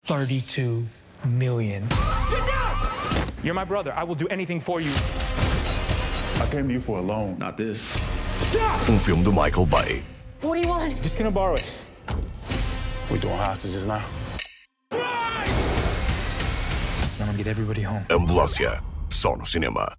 32 million. Get down! You're my brother. I will do anything for you. I came to you for a loan. Not this. Stop! Filme do Michael Bay. What do you want? Just gonna borrow it. We doing hostages now? I'm gonna get everybody home. Ambulância. Só no cinema.